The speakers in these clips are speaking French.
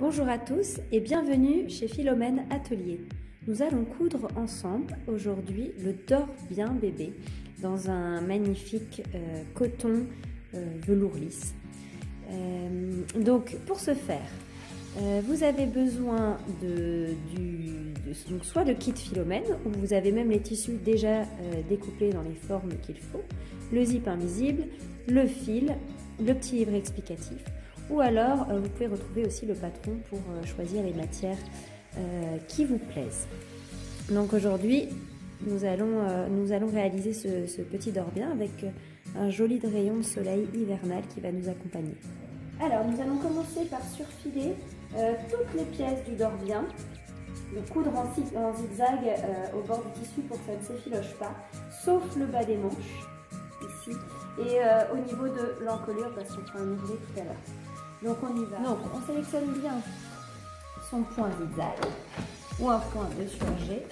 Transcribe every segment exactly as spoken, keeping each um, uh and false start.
Bonjour à tous et bienvenue chez Philomène Atelier. Nous allons coudre ensemble aujourd'hui le Dors Bien bébé dans un magnifique euh, coton euh, velours lisse. Euh, donc pour ce faire, euh, vous avez besoin de, du, de, donc soit de kit Philomène où vous avez même les tissus déjà euh, découpés dans les formes qu'il faut, le zip invisible, le fil, le petit livret explicatif. Ou alors, euh, vous pouvez retrouver aussi le patron pour euh, choisir les matières euh, qui vous plaisent. Donc aujourd'hui, nous allons, euh, nous allons réaliser ce, ce petit Dors Bien avec euh, un joli rayon de soleil hivernal qui va nous accompagner. Alors, nous allons commencer par surfiler euh, toutes les pièces du Dors Bien, donc coudre en, en zigzag euh, au bord du tissu pour que ça ne s'effiloche pas, sauf le bas des manches, ici, et euh, au niveau de l'encolure, parce qu'on fera un ouvrier tout à l'heure. Donc on y va. Donc on sélectionne bien son point zigzag ou un point de surjet.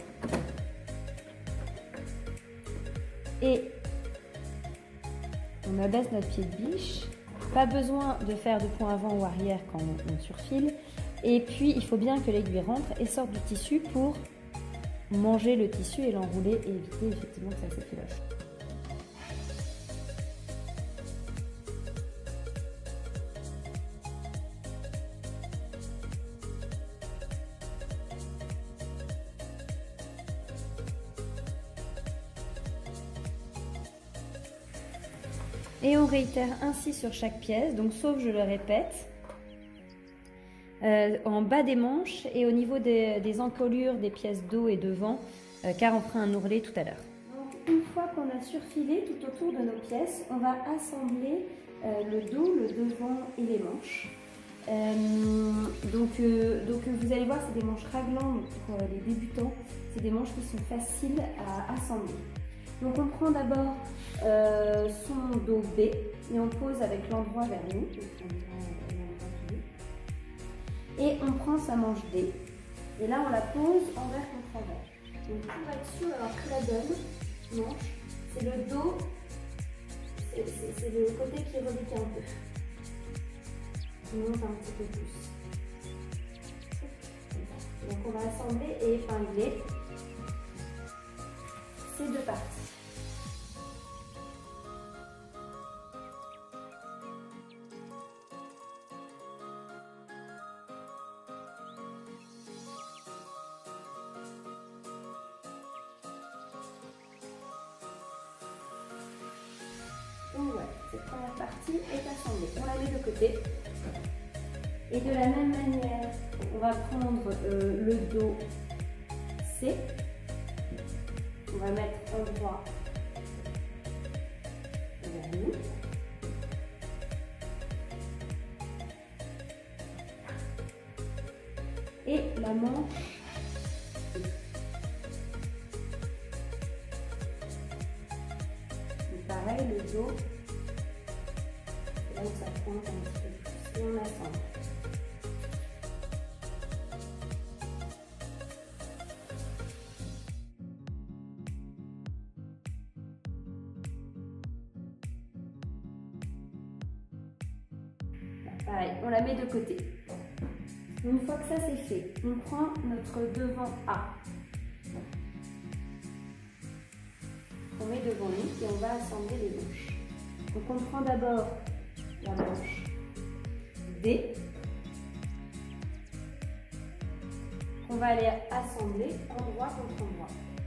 Et on abaisse notre pied de biche. Pas besoin de faire de point avant ou arrière quand on, on surfile. Et puis il faut bien que l'aiguille rentre et sorte du tissu pour manger le tissu et l'enrouler et éviter effectivement que ça s'effiloche. Et on réitère ainsi sur chaque pièce, donc sauf, je le répète, euh, en bas des manches et au niveau des, des encolures des pièces dos et devant, euh, car on fera un ourlet tout à l'heure. Donc une fois qu'on a surfilé tout autour de nos pièces, on va assembler euh, le dos, le devant et les manches. Euh, donc, euh, donc vous allez voir, c'est des manches raglantes pour euh, les débutants, c'est des manches qui sont faciles à assembler. Donc on prend d'abord euh, son dos B et on pose avec l'endroit vers nous. Et on prend sa manche D. Et là on la pose envers contre envers. Donc pour être sûr alors que la donne, manche, c'est le dos, c'est le côté qui rebique un peu. On monte un petit peu plus. Donc on va assembler et épingler ces deux parties. Donc voilà, cette première partie est assemblée. On la met de côté. Et de la même manière, on va prendre euh, le dos C. On va mettre endroit vers nous. Et la manche. Et pareil, le dos. C'est là où ça pointe un petit peu plus. Et on assemble. Pareil, on la met de côté. Une fois que ça c'est fait, on prend notre devant A. On met devant nous et on va assembler les manches. Donc on prend d'abord la manche D. On va aller assembler endroit contre endroit.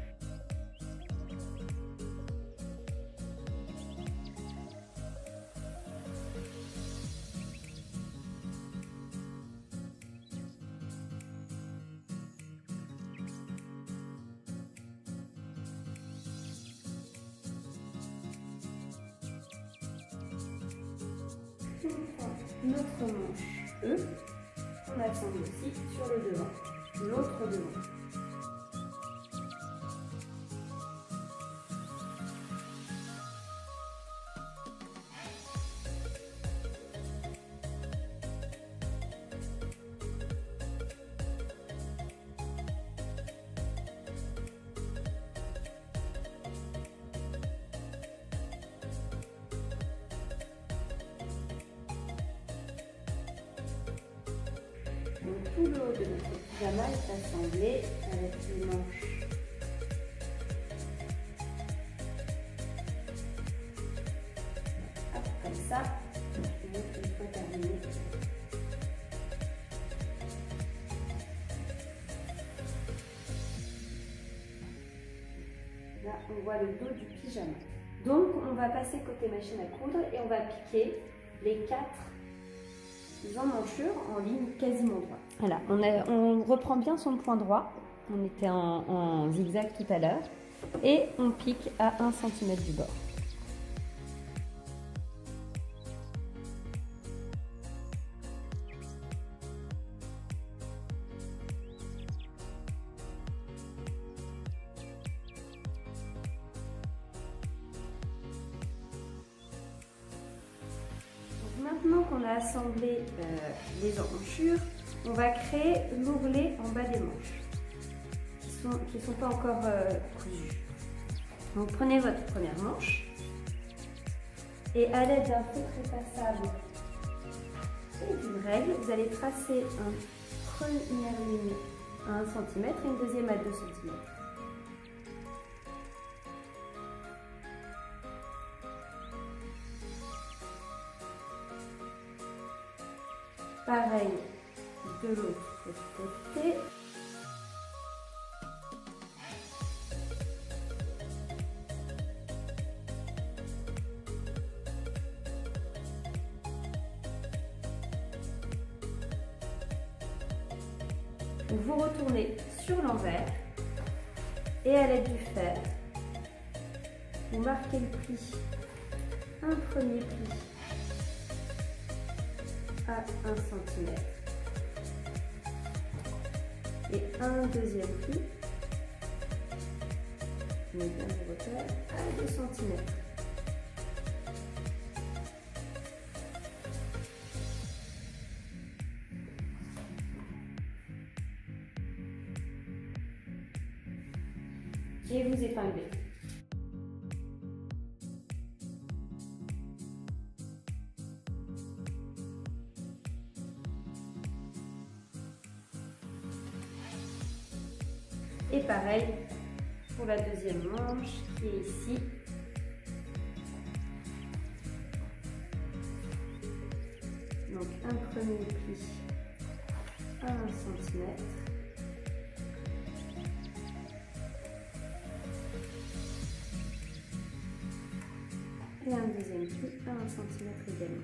On prend notre manche E, on assemble aussi sur le devant, l'autre devant. tout le haut de notre pyjama est assemblé avec les manches. Hop, comme ça. Et une fois terminé. Là, on voit le dos du pyjama. Donc, on va passer côté machine à coudre et on va piquer les quatre emmanchures en ligne quasiment droite. Voilà, on, a, on reprend bien son point droit. On était en, en zigzag tout à l'heure. Et on pique à un centimètre du bord. Maintenant qu'on a assemblé euh, les emmanchures, on va créer l'ourlet en bas des manches, qui ne sont, qui sont pas encore euh, cousus. Donc prenez votre première manche et à l'aide d'un feutre effaçable et d'une règle, vous allez tracer une première ligne à un centimètre et une deuxième à deux centimètres. Pareil de l'autre côté. Vous retournez sur l'envers et à l'aide du fer, vous marquez le pli, un premier pli à un centimètre et un deuxième pli, je mets bien le repère, à deux centimètres. Et vous épinglez. Et pareil pour la deuxième manche qui est ici. Donc un premier pli à un centimètre. Et un deuxième pli à un centimètre également.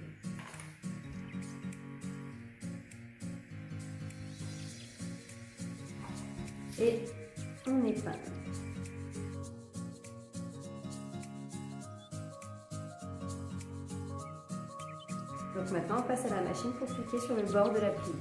Et on épingle. Donc maintenant on passe à la machine pour piquer sur le bord de la plie.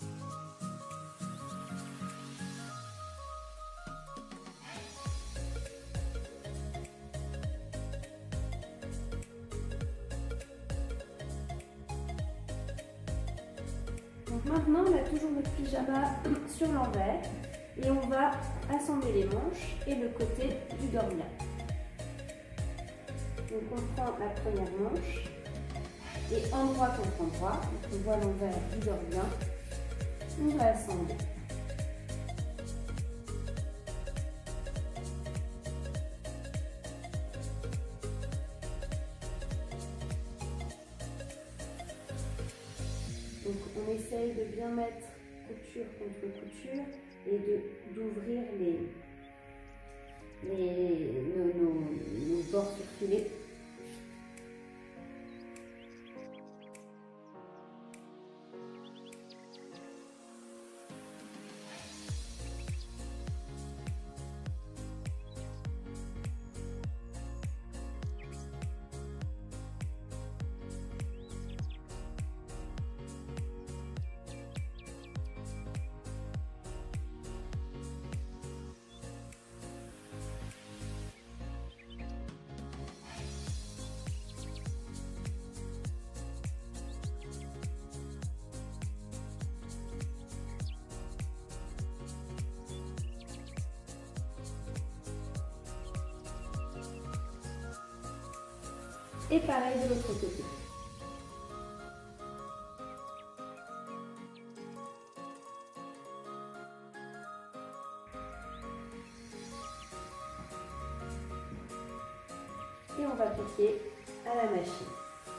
Donc maintenant on a toujours notre pyjama sur l'envers et on va assembler les manches et le côté du dormien. Donc on prend la première manche et endroit contre endroit, donc on voit l'envers du dormien, on va assembler. Donc on essaye de bien mettre couture contre couture et de d'ouvrir les, les nos, nos, nos bords surfilés. Et pareil de l'autre côté. va piquer à la machine.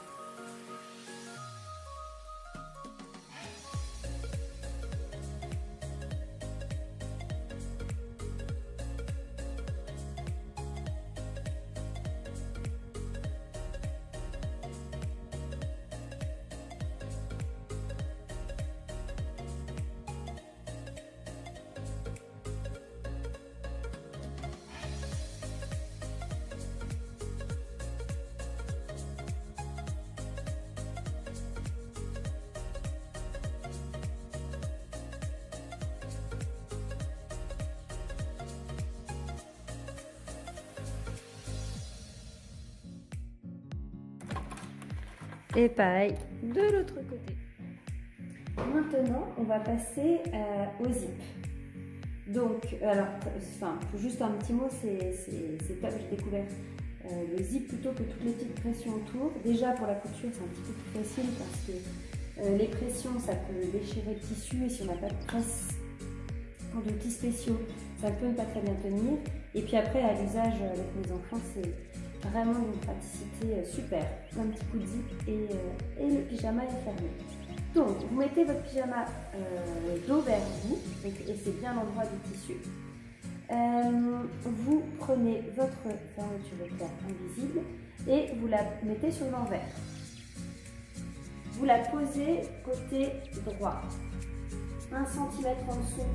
Et pareil de l'autre côté. Maintenant, on va passer euh, au zip. Donc, alors, enfin, juste un petit mot, c'est top, j'ai découvert euh, le zip plutôt que toutes les petites pressions autour. Déjà, pour la couture, c'est un petit peu plus facile parce que euh, les pressions, ça peut déchirer le tissu et si on n'a pas de presse pour de petits spéciaux, ça peut ne pas très bien tenir. Et puis après, à l'usage avec mes enfants, c'est vraiment une praticité super. Un petit coup de zip et, euh, et le pyjama est fermé. Donc, vous mettez votre pyjama euh, dos vers vous, et c'est bien l'endroit du tissu. Euh, vous prenez votre fermeture éclair invisible et vous la mettez sur l'envers. Vous la posez côté droit, un centimètre en dessous.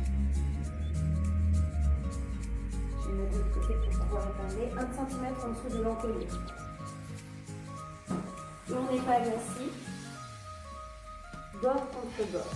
Je vais mettre de l'autre côté pour pouvoir épingler, un centimètre en dessous de l'encolure. On n'est pas assis. Bord contre bord.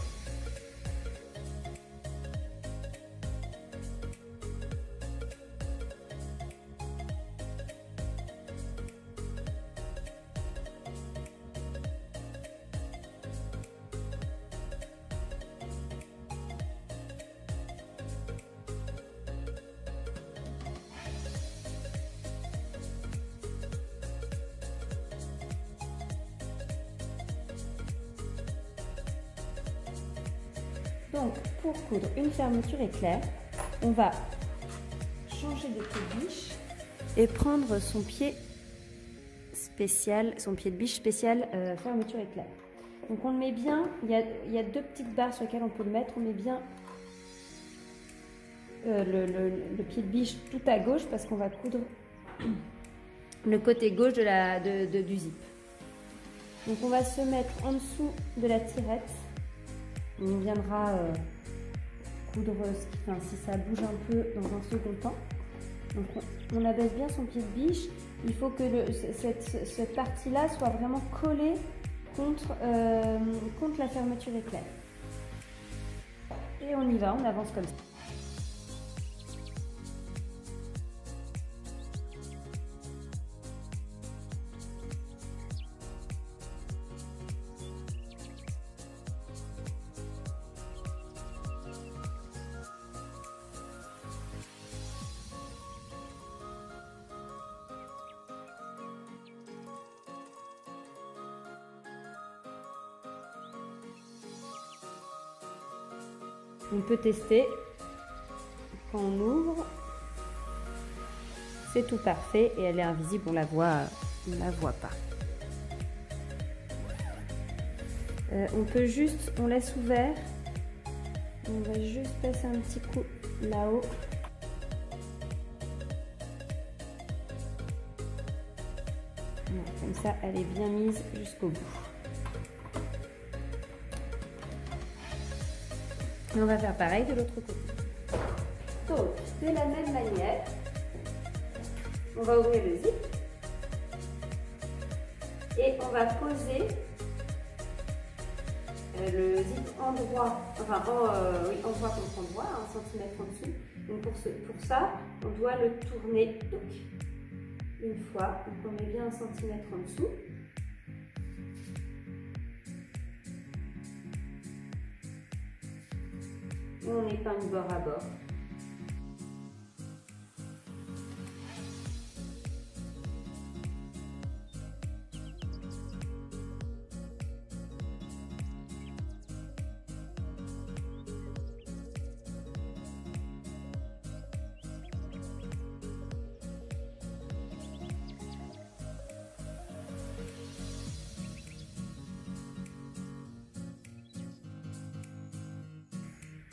Donc, pour coudre une fermeture éclair, on va changer de pied de biche et prendre son pied spécial, son pied de biche spécial euh, fermeture éclair. Donc, on le met bien. Il y a, il y a deux petites barres sur lesquelles on peut le mettre. On met bien euh, le, le, le pied de biche tout à gauche parce qu'on va coudre le côté gauche de la, de, de, du zip. Donc, on va se mettre en dessous de la tirette. On viendra euh, coudre enfin, si ça bouge un peu dans un second temps. Donc on, on abaisse bien son pied de biche. Il faut que le, cette, cette partie-là soit vraiment collée contre, euh, contre la fermeture éclair. Et on y va, on avance comme ça. On peut tester quand on ouvre, c'est tout parfait et elle est invisible, on la voit, on la voit pas. Euh, on peut juste, on laisse ouvert, on va juste passer un petit coup là-haut. Comme ça, elle est bien mise jusqu'au bout. Et on va faire pareil de l'autre côté. Donc, de la même manière, on va ouvrir le zip et on va poser euh, le zip en droit, enfin en, euh, oui, en droit contre en droit, un centimètre en dessous. Donc pour, ce, pour ça, on doit le tourner donc, une fois. Donc on met bien un centimètre en dessous. On épingle bord à bord.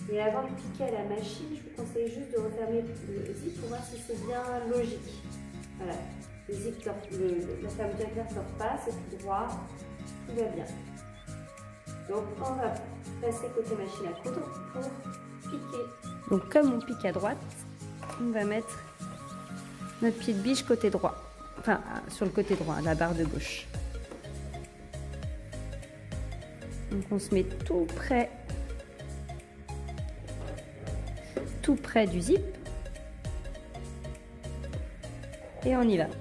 Et avant de piquer à la machine, je vous conseille juste de refermer le zip pour voir si c'est bien logique. Voilà, le zip sort, le, la fermeture éclair ne sort pas, c'est tout droit, tout va bien. Donc on va passer côté machine à coudre pour piquer. Donc comme on pique à droite, on va mettre notre pied de biche côté droit, enfin sur le côté droit, la barre de gauche. Donc on se met tout près, tout près du zip et on y va.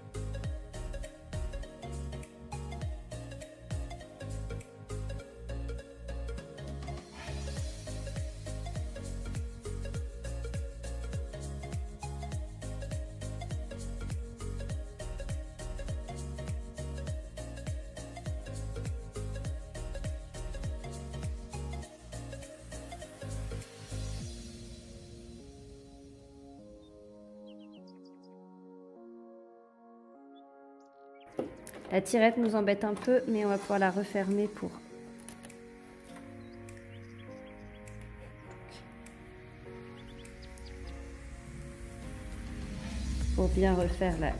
La tirette nous embête un peu, mais on va pouvoir la refermer pour pour bien refaire la.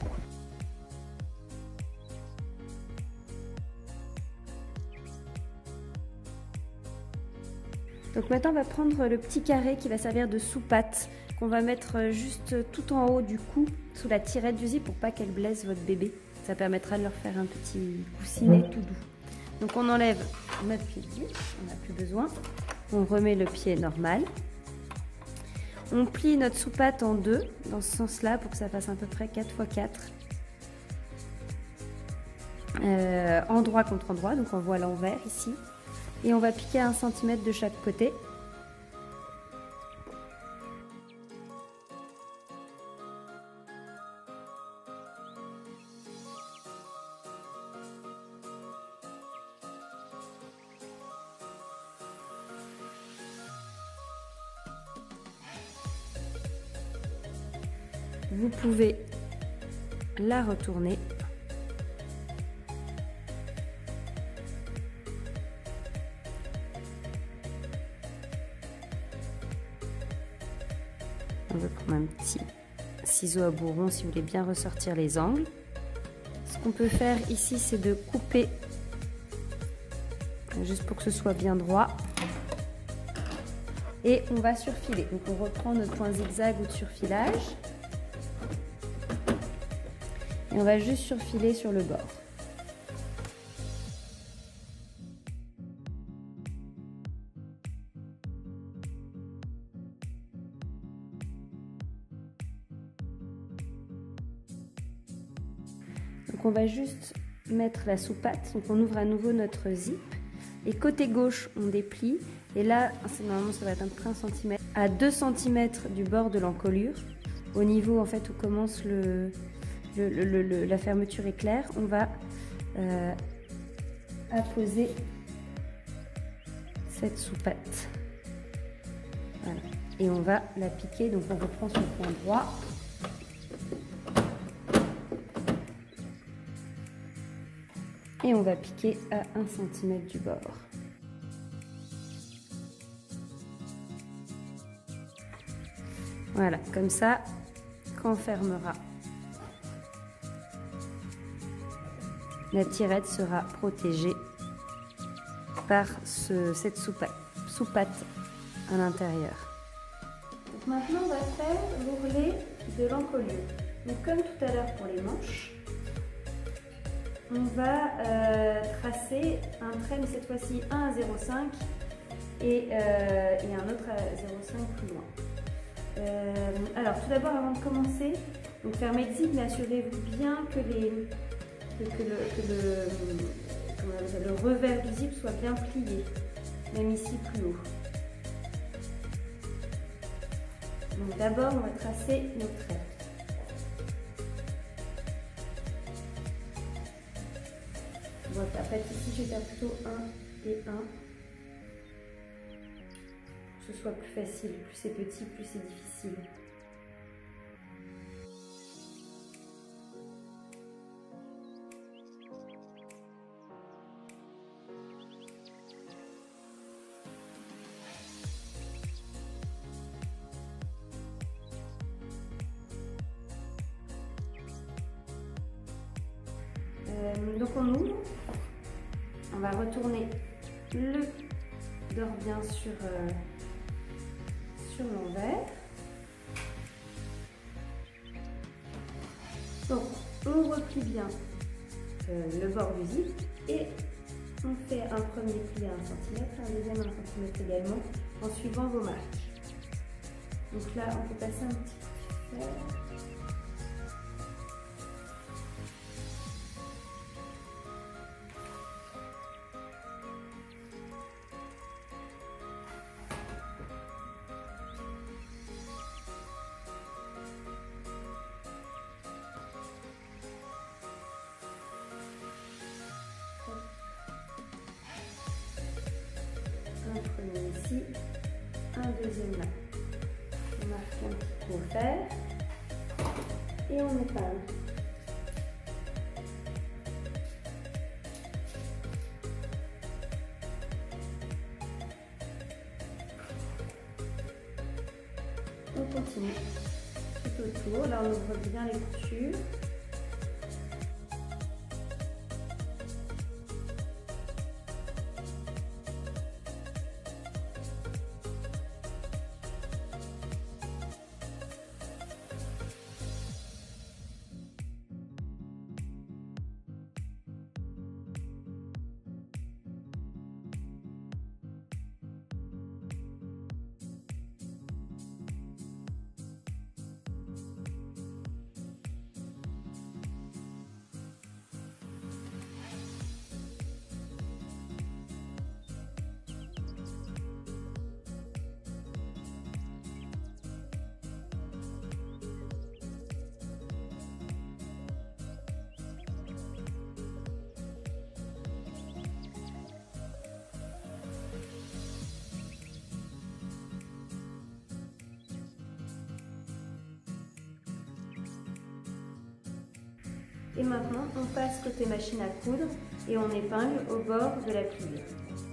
Donc maintenant on va prendre le petit carré qui va servir de sous-patte, qu'on va mettre juste tout en haut du cou, sous la tirette du zip pour pas qu'elle blesse votre bébé. Ça permettra de leur faire un petit coussinet tout doux. Donc on enlève notre pied de biche, on n'a plus besoin. On remet le pied normal. On plie notre sous-patte en deux, dans ce sens-là, pour que ça fasse à peu près quatre fois quatre. Euh, endroit contre endroit, donc on voit l'envers ici. Et on va piquer à un centimètre de chaque côté. Vous pouvez la retourner. On va prendre un petit ciseau à bourron si vous voulez bien ressortir les angles. Ce qu'on peut faire ici, c'est de couper juste pour que ce soit bien droit. Et on va surfiler. Donc on reprend notre point zigzag ou de surfilage. Et on va juste surfiler sur le bord. Donc on va juste mettre la sous-patte. Donc on ouvre à nouveau notre zip. Et côté gauche, on déplie. Et là, normalement, ça va être à peu près un centimètre. À deux centimètres du bord de l'encolure, au niveau en fait où commence le... Le, le, le, la fermeture éclair, on va euh, apposer cette sous-patte. Voilà. Et on va la piquer, donc on reprend son point droit. Et on va piquer à un centimètre du bord. Voilà, comme ça, quand on fermera, la tirette sera protégée par ce, cette sous-patte sous à l'intérieur. Maintenant, on va faire l'ourlet de l'encolure. Donc, comme tout à l'heure pour les manches, on va euh, tracer un trait, mais cette fois-ci un à zéro virgule cinq et, euh, et un autre à zéro virgule cinq plus loin. Euh, alors, tout d'abord, avant de commencer, donc fermez le zip, mais assurez-vous bien que les que le, que le, le revers du zip soit bien plié, même ici plus haut. Donc d'abord, on va tracer nos traits. Bon, en fait, ici, je vais faire plutôt un et un. Pour que ce soit plus facile. Plus c'est petit, plus c'est difficile. donc on ouvre, on va retourner le dors bien sur, euh, sur l'envers. Donc on replie bien euh, le bord du zip et on fait un premier pli à un centimètre, un deuxième à un centimètre également, en suivant vos marques. Donc là, on peut passer un petit coup de fer. Un premier ici, un deuxième là. On marque un petit coup au fer et on épingle. On continue tout autour. Là, on ouvre bien les coutures. Et maintenant, on passe côté machine à coudre et on épingle au bord de la pliure.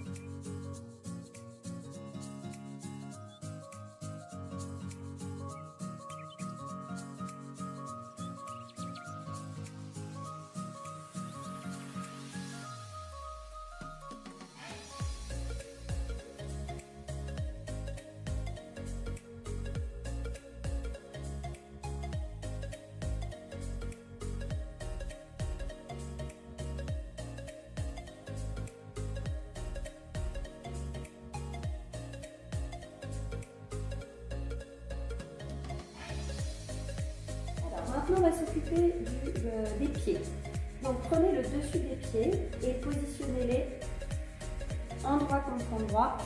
Maintenant, on va s'occuper euh, des pieds. Donc, prenez le dessus des pieds et positionnez-les endroit contre endroit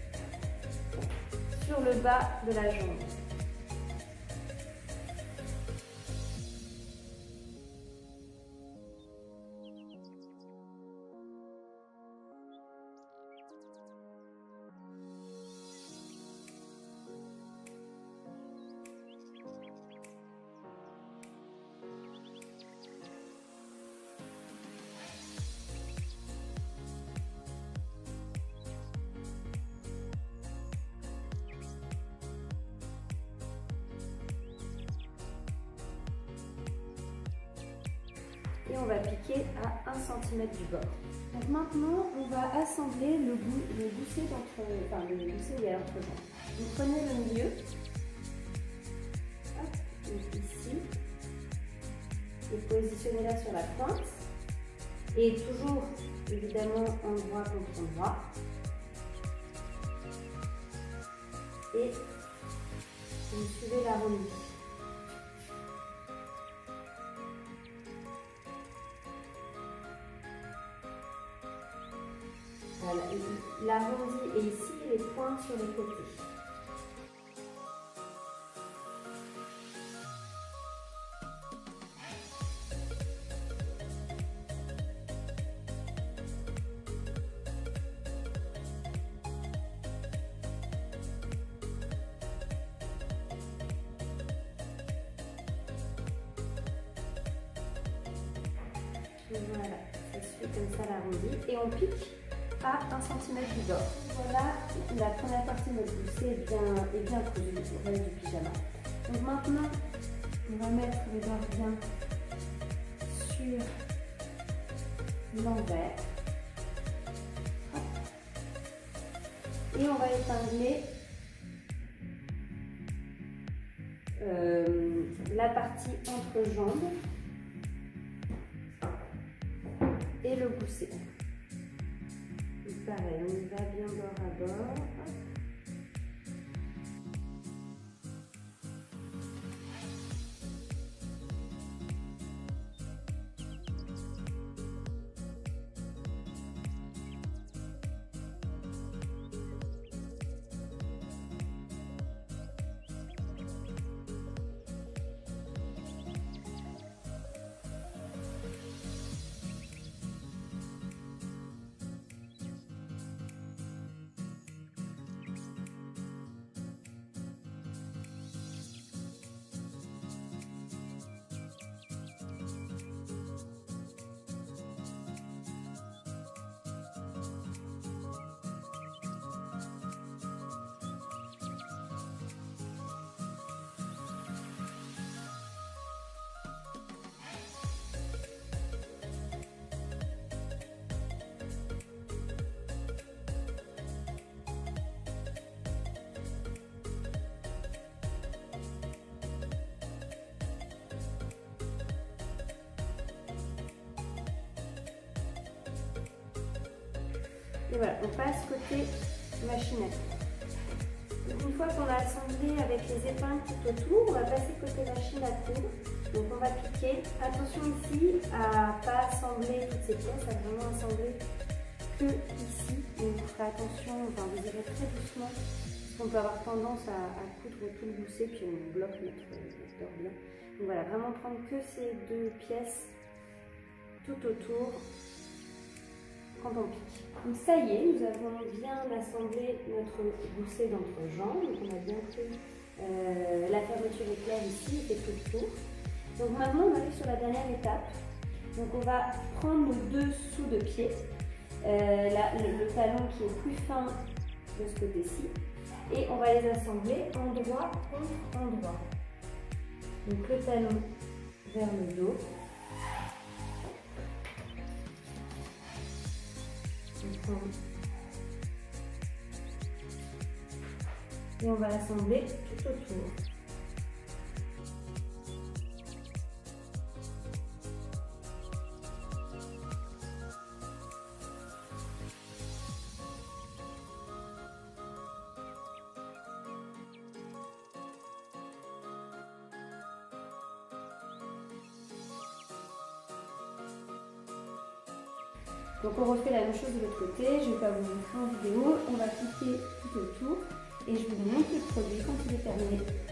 sur le bas de la jambe. Et on va piquer à un centimètre du bord. Donc maintenant, on va assembler le, goût, le gousset d'entre, enfin le gousset où il y a l'entrejambe. Vous prenez le milieu, hop, donc ici, et positionnez-la sur la pointe. Et toujours, évidemment, endroit contre endroit. Et vous suivez l'arrondi. Voilà, l'arrondi est ici, les pointes sur les côtés. Voilà, ça se fait comme ça l'arrondi et on pique à un centimètre du bord. Voilà, la première partie de notre gousset est bien, est bien cousue, le reste du pyjama. Donc maintenant, on va mettre les bords bien sur l'envers. Et on va épingler euh, la partie entre jambes et le gousset. Pareil, on y va bien bord à bord. Et voilà, on passe côté machine à coudre. Une fois qu'on a assemblé avec les épingles tout autour, on va passer côté machine à coudre. Donc on va piquer. Attention ici à ne pas assembler toutes ces pièces, à vraiment assembler que ici. Donc vous ferez attention, enfin vous irez très doucement, parce qu'on peut avoir tendance à, à coudre tout le gousset, puis on bloque notre, notre dore-bien. Donc voilà, vraiment prendre que ces deux pièces tout autour quand on pique. Donc ça y est, nous avons bien assemblé notre gousset d'entrejambe. Donc on a bien pris euh, la fermeture éclair ici et tout le tour. Donc maintenant on arrive sur la dernière étape. Donc on va prendre nos deux sous de pied, euh, la, le, le talon qui est plus fin de ce côté-ci, et on va les assembler endroit contre endroit. Donc le talon vers le dos. Et on va l'assembler tout autour. Donc on refait la même chose de l'autre côté, je ne vais pas vous montrer en vidéo, on va piquer tout autour et je vous montre le produit quand il est terminé.